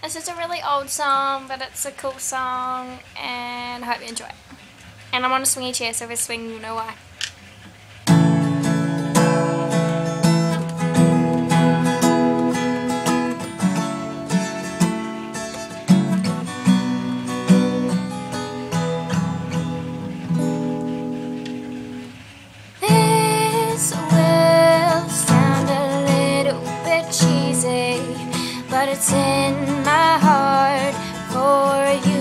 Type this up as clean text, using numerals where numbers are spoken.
This is a really old song, but it's a cool song, and I hope you enjoy it. And I'm on a swingy chair, so if I swing, you'll know why. This will sound a little bit cheesy, but it's in my heart for you.